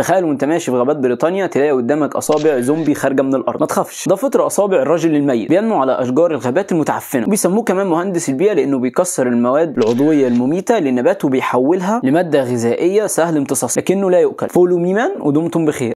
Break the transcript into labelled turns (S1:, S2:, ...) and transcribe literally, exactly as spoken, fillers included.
S1: تخيل وانت ماشي في غابات بريطانيا تلاقي قدامك اصابع زومبي خارجه من الارض. ما تخافش، ده فطر اصابع الراجل الميت، بينمو على اشجار الغابات المتعفنه، وبيسموه كمان مهندس البيئه لانه بيكسر المواد العضويه المميته للنبات وبيحولها لماده غذائيه سهل امتصاصها لكنه لا يؤكل. فولو ميمان ودمتم بخير.